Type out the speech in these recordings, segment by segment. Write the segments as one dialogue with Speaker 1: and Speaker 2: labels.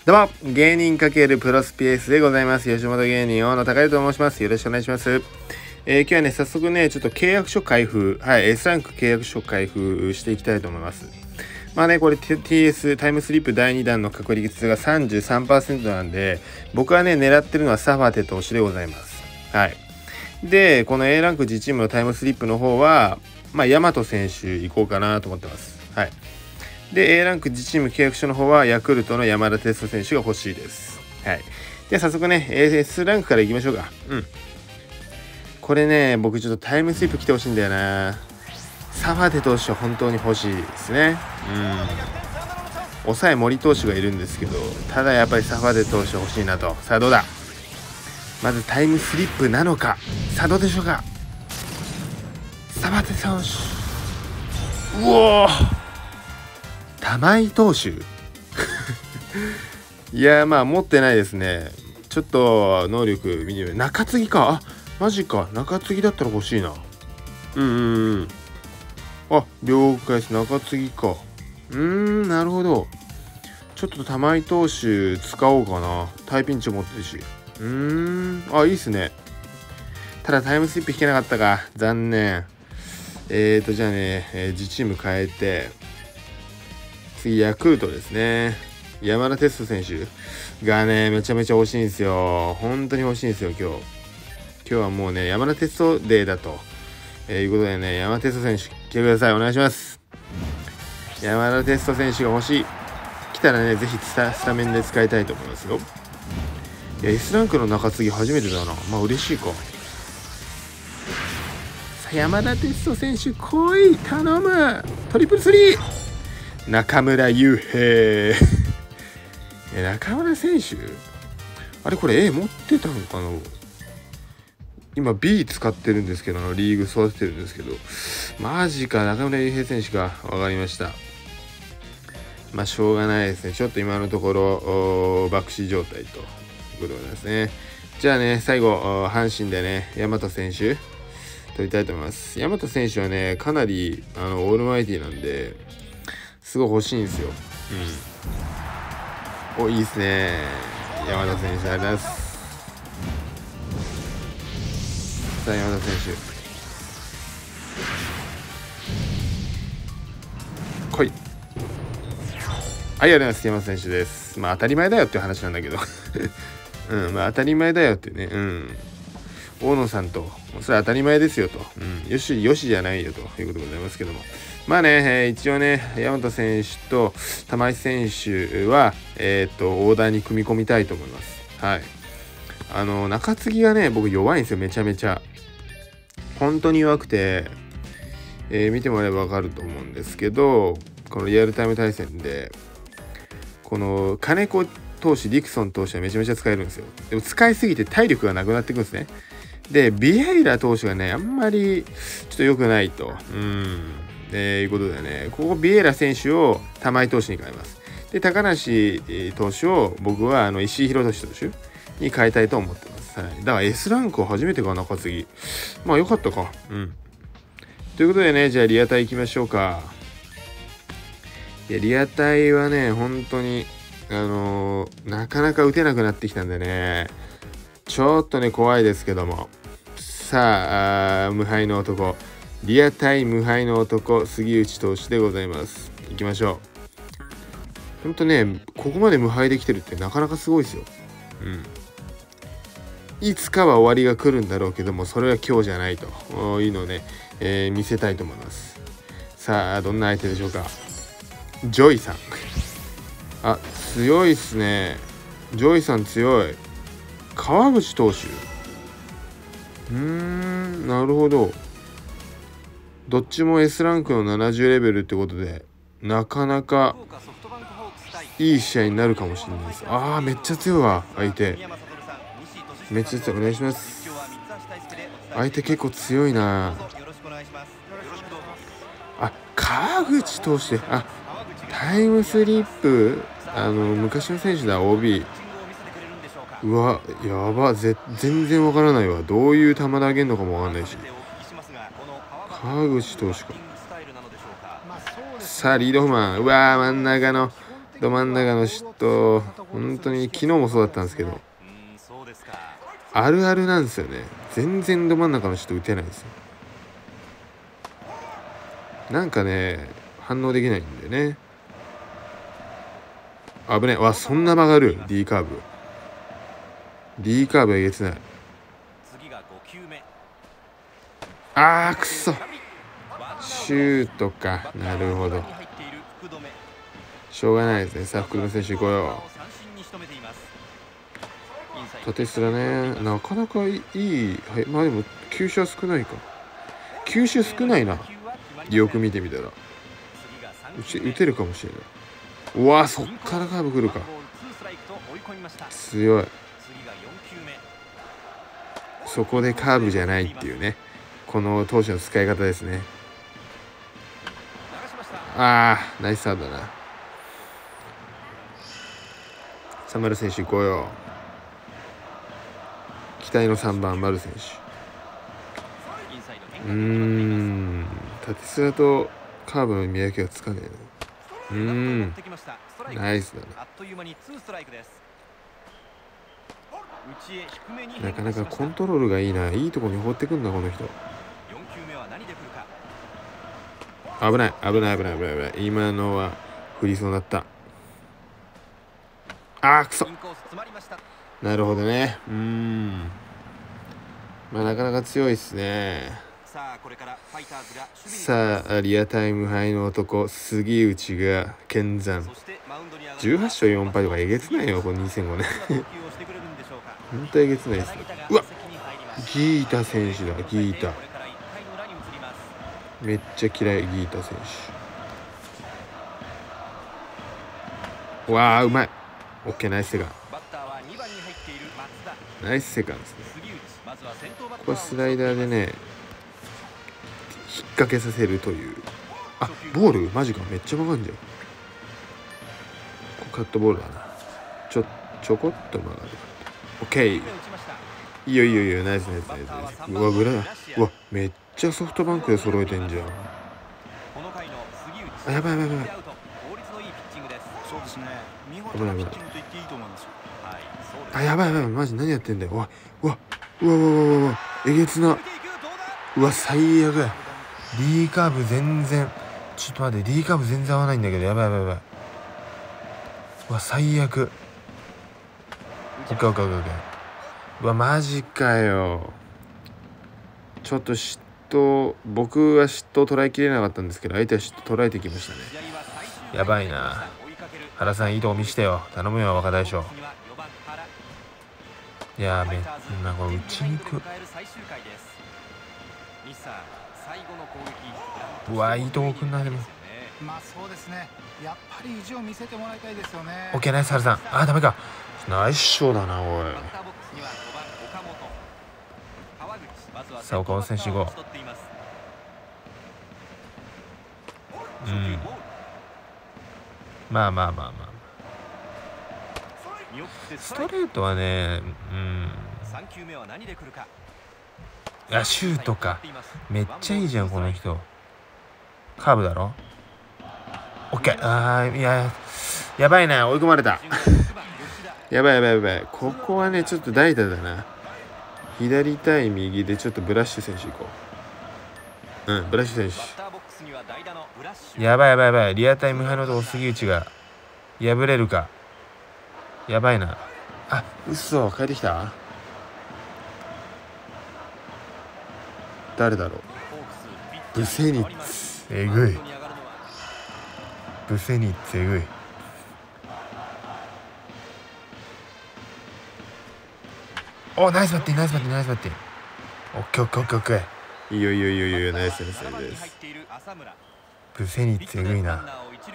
Speaker 1: どうも、芸人×プロスピエースでございます。吉本芸人大野隆と申します。よろしくお願いします。今日はね、早速ね、ちょっと契約書開封、S ランク契約書開封していきたいと思います。まあね、これ TS タイムスリップ第2弾の確率が 33% なんで、僕はね、狙ってるのはサファテ投手でございます。はい。で、この A ランク自チームのタイムスリップの方は、まあ、大和選手行こうかなと思ってます。はい。で、A ランク自チーム契約書の方は、ヤクルトの山田哲人選手が欲しいです。はい。では早速ね、S ランクからいきましょうか。これね、僕ちょっとタイムスリップ来てほしいんだよな。サファテ投手は本当に欲しいですね。抑え森投手がいるんですけど、ただやっぱりサファテ投手欲しいなと。さあどうだ。まずタイムスリップなのか。さあどうでしょうか。サファテ投手。うおー。玉井投手いやまあ持ってないですね。ちょっと能力見てみる。中継ぎか。マジか。中継ぎだったら欲しいな。了解です。中継ぎか。なるほど。ちょっと玉井投手使おうかな。タイピンチ持ってるし。いいっすね。ただタイムスリップ引けなかったか。残念。じゃあね、自チーム変えて、次ヤクルトですね。山田哲人選手がね、めちゃめちゃ欲しいんですよ。本当に欲しいんですよ、今日はもうね、山田哲人デーだと、いうことでね、山田哲人選手、来てください。お願いします。山田哲人選手が欲しい。来たらね、ぜひスタメンで使いたいと思いますよ。いや、S ランクの中継ぎ初めてだな。まあ、嬉しいか。さあ、山田哲人選手、来い頼むトリプルスリー中村悠平中村選手あれこれ A 持ってたのかな。今 B 使ってるんですけど、リーグ育ててるんですけど、マジか。中村悠平選手が分かりました。まあしょうがないですね。ちょっと今のところ爆死状態ということですね。じゃあね、最後阪神でね、大和選手取りたいと思います。大和選手はね、かなりオールマイティなんですごい欲しいんですよ。いいですね。山田選手、ありがとうございます。さあ、山田選手。来い。ありがとうございます。山田選手です。まあ、当たり前だよっていう話なんだけど。まあ、当たり前だよってね。大野さんと、それは当たり前ですよと。よしじゃないよということでございますけども。まあね、一応ね、大和選手と玉井選手は、オーダーに組み込みたいと思います。はい。中継ぎがね、僕弱いんですよ、めちゃめちゃ。本当に弱くて、見てもらえばわかると思うんですけど、このリアルタイム対戦で、この金子投手、ディクソン投手はめちゃめちゃ使えるんですよ。でも使いすぎて体力がなくなってくるんですね。で、ビエイラ投手がね、あんまりちょっと良くないと。いうことでね、ここビエイラ選手を玉井投手に変えます。で、高梨投手を僕は石井宏斗投手に変えたいと思ってます。はい。だから S ランクを初めてか中継ぎ。まあ良かったか。ということでね、じゃあリアタイ行きましょうか。いや、リアタイはね、本当に、なかなか打てなくなってきたんでね、ちょっとね、怖いですけども。さあ、無敗の男。リアタイ無敗の男、杉内投手でございます。行きましょう。ほんとね、ここまで無敗できてるってなかなかすごいですよ。いつかは終わりが来るんだろうけども、それは今日じゃないというのをね、見せたいと思います。さあ、どんな相手でしょうか。ジョイさん。強いっすね。ジョイさん強い。川口投手。なるほど。どっちも S ランクの70レベルってことで、なかなかいい試合になるかもしれないです。めっちゃ強いわ、相手。めっちゃ強い。お願いします。相手結構強いな。川口投手で、タイムスリップ、昔の選手だ、OB。うわ、やば、全然わからないわ。どういう球投げんのかもわかんないし。川口投手か。さあ、リードオフマン。うわー、真ん中のど真ん中の人、本当に昨日もそうだったんですけど、あるあるなんですよね。全然ど真ん中の人打てないんですよ。なんかね、反応できないんでね。危ねえ。わ、そんな曲がる D カーブ。D カーブえげつない。あーくそ、シュートか。なるほど、しょうがないですね。さあ福留選手行こうよ。縦スラね、なかなかいい、はい、まあでも球種は少ないか。球種少ないな、よく見てみたら。打てるかもしれない。うわ、そっからカーブ来るか。強い。そこでカーブじゃないっていうね、この投手の使い方ですね。あー、ナイスサードだな。さあ丸選手行こうよ。期待の3番丸選手。縦スラとカーブの見分けがつかねえな。ナイスだな。なかなかコントロールがいいな。いいとこに放ってくんだこの人。危ない危ない危ない危ない危ない。今のは振りそうだった。あーくそ。なるほどね。まあなかなか強いっすね。さあリアタイム杯の男杉内が見参。18勝4敗とかえげつないよこの2005年。本当えげつないですね。うわ、ギータ選手だ。ギータめっちゃ嫌い。ギータ選手。わあうまい。オッケー、ナイスセカン。ナイスセカンですね。ここはスライダーでね引っ掛けさせるという。あ、ボールマジか。めっちゃ曲がんじゃん。カットボールだな。ちょこっと曲がる。オッケー。いいよいいよいいよ。ナイスナイスナイスナイス。うわぐらい。うわめっちゃソフトバンクで揃えてんじゃん。あ、やばいやばいやばい。危ない危ない。あ、やばいやばい。マジ何やってんだよ。うわうわうわうわうわうわ、えげつな。うわ最悪。 D カーブ全然、ちょっと待って、 D カーブ全然合わないんだけど。やばいやばいやばい。うわ最悪。オッケーオッケーオッケー。うわマジかよ。ちょっと僕は嫉妬を捉えきれなかったんですけど、相手は嫉妬捉えてきましたね。やばいな。原さんいいとこ見してよ。頼むよ若大将。いやーなんか打ちにく。うわいいとこくんな。でも
Speaker 2: まあそうですね。やっぱり意地を見せてもらいたいですよね。
Speaker 1: オッケーナイス原さん。あーダメか。ナイスショーだなおい。さあ岡本選手行こう。まあまあまあまあ、ストレートはね、いやシュートか。めっちゃいいじゃんこの人。カーブだろ。オッケー。あーいやばいな。追い込まれた。やばいやばいやばい。ここはねちょっと代打だな。左対右でちょっとブラッシュ選手行こう。ブラッシュ選手。やばいやばいやばい。リアタイム派のとこ杉内が破れるか。やばいな。あ、嘘。帰ってきた。誰だろう。ブセニッツえぐい。ブセニッツえぐい。お、ナイスバッティングナイスバッティングナイスバッティング。オッケーオッケーオッケーオッケー。いいよいいよいいよいいよ。ナイスナイスナイス。ブセニッツえぐいな。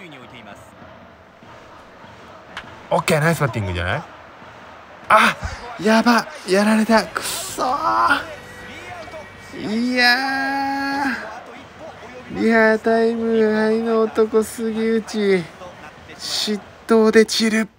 Speaker 1: オッケーナイスバッティングじゃない。あ、やば、やられた。くそー。いやー、リアタイム愛の男杉内嫉妬で散る。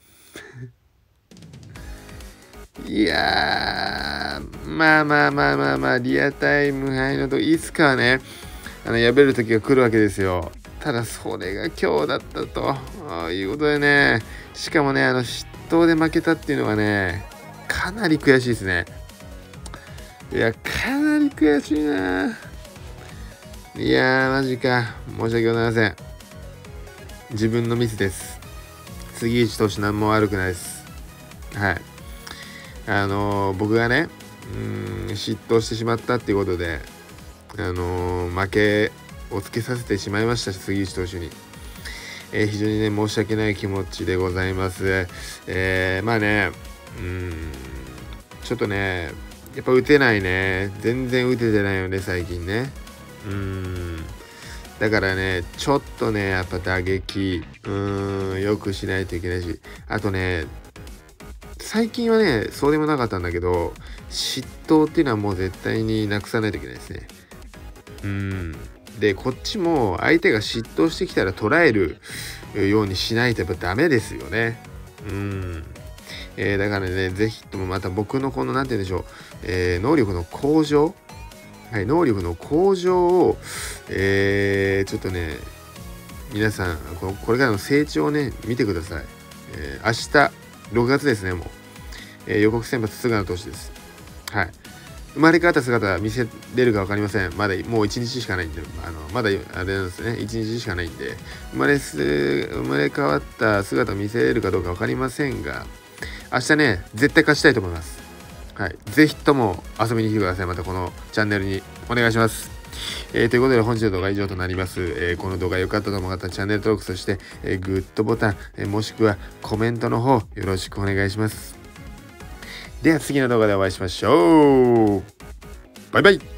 Speaker 1: いやー、まあまあまあリアタイム愛の男いつかはね破れる時が来るわけですよ。 ただそれが今日だったということでね、しかもね失投で負けたっていうのはねかなり悔しいですね。いやかなり悔しいな。いやマジか、申し訳ございません。自分のミスです。杉内投手何も悪くないです。はい。僕がね失投してしまったっていうことで負けをつけさせてしまいました、杉内投手に。非常にね申し訳ない気持ちでございます。まあねちょっとねやっぱ打てないね、全然打ててないよね最近ね。だからねちょっとねやっぱ打撃よくしないといけないし、あとね最近はねそうでもなかったんだけど、嫉妬っていうのはもう絶対になくさないといけないですね。でこっちも相手が嫉妬してきたら捉えるようにしないとやっぱダメですよね。だからねぜひともまた僕のこの何て言うんでしょう、能力の向上、能力の向上を、ちょっとね皆さんこれからの成長をね見てください。明日6月ですね、もう、予告先発菅野投手です。生まれ変わった姿見せれるか分かりません。まだもう1日しかないんで、まだあれなんですね、1日しかないんで生まれ変わった姿を見せれるかどうか分かりませんが、明日ね絶対勝ちたいと思います。ぜひとも遊びに来てください。またこのチャンネルにお願いします。ということで本日の動画は以上となります。この動画良かったと思ったらチャンネル登録、そして、グッドボタン、もしくはコメントの方よろしくお願いします。では次の動画でお会いしましょう。バイバイ。